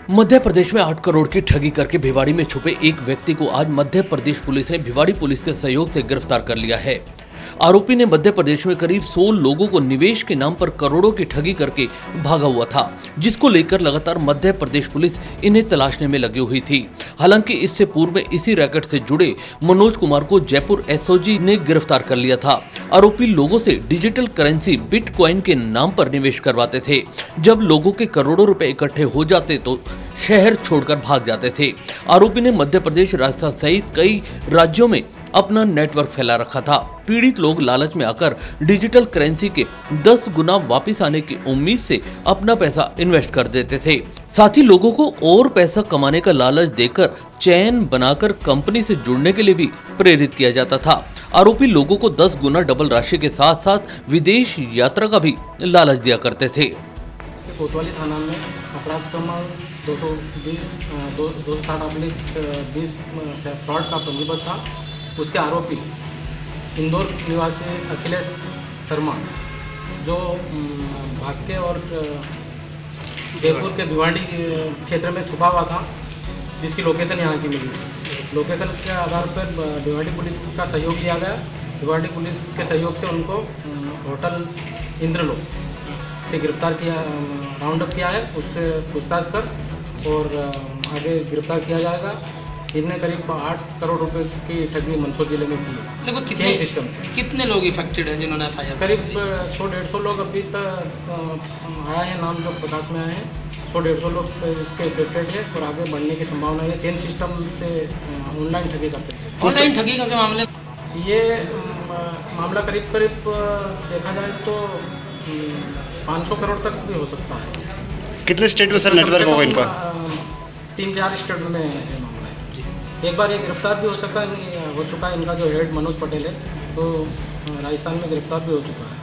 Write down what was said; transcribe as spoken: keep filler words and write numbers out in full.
मध्य प्रदेश में आठ करोड़ की ठगी करके भिवाड़ी में छुपे एक व्यक्ति को आज मध्य प्रदेश पुलिस ने भिवाड़ी पुलिस के सहयोग से गिरफ्तार कर लिया है। आरोपी ने मध्य प्रदेश में करीब सौ लोगों को निवेश के नाम पर करोड़ों की ठगी करके भागा हुआ था, जिसको लेकर लगातार मध्य प्रदेश पुलिस इन्हें तलाशने में लगी हुई थी। हालांकि इससे पूर्व में इसी रैकेट से जुड़े मनोज कुमार को जयपुर एसओजी ने गिरफ्तार कर लिया था। आरोपी लोगों से डिजिटल करेंसी बिटकॉइन के नाम पर निवेश करवाते थे। जब लोगों के करोड़ों रुपए इकट्ठे हो जाते तो शहर छोड़कर भाग जाते थे। आरोपी ने मध्य प्रदेश, राजस्थान सहित कई राज्यों में अपना नेटवर्क फैला रखा था। पीड़ित लोग लालच में आकर डिजिटल करेंसी के दस गुना वापस आने की उम्मीद से अपना पैसा इन्वेस्ट कर देते थे। साथ ही लोगों को और पैसा कमाने का लालच देकर चैन बनाकर कंपनी से जुड़ने के लिए भी प्रेरित किया जाता था। आरोपी लोगों को दस गुना डबल राशि के साथ साथ विदेश यात्रा का भी लालच दिया करते थे। कोतवाली थाना में अपराध क्रमांक दो सौ बीस दो सौ साठ अब्लिक बीस फ्रॉड का पंजीबद्ध था। उसके आरोपी इंदौर निवासी अखिलेश शर्मा, जो भाग्य और जयपुर के भिवाड़ी क्षेत्र में छुपा हुआ था, जिसकी लोकेशन यहाँ की मिली। लोकेशन के आधार पर भिवाड़ी पुलिस का सहयोग लिया गया। भिवाड़ी पुलिस के सहयोग से उनको होटल इंद्रलोक से गिरफ्तार किया, राउंड अप किया है। उससे पूछताछ कर और आगे गिरफ्तार किया जाएगा। इनने करीब आठ करोड़ रुपए की ठगी मंदसौर जिले में की है। लगभग कितने सिस्टम से कितने लोग इफेक्टेड हैं जिन्होंने एफ आई आर? करीब सौ डेढ़ सौ लोग अभी तक आया है, नाम जो प्रकाश में आए हैं। सौ डेढ़ सौ लोग इसके इफेक्टेड है और आगे बढ़ने की संभावना है। चेन सिस्टम से ऑनलाइन ठगी करते हैं। ऑनलाइन ठगी का मामले ये मामला करीब करीब देखा जाए तो पाँच सौ करोड़ तक भी हो सकता है। कितने स्टेट में सर नेटवर्क होगा इनका? तीन चार स्टेट में मामला है। एक बार ये गिरफ्तार भी हो सकता है, हो चुका है। इनका जो हेड मनोज पटेल है, तो राजस्थान में गिरफ्तार भी हो चुका है।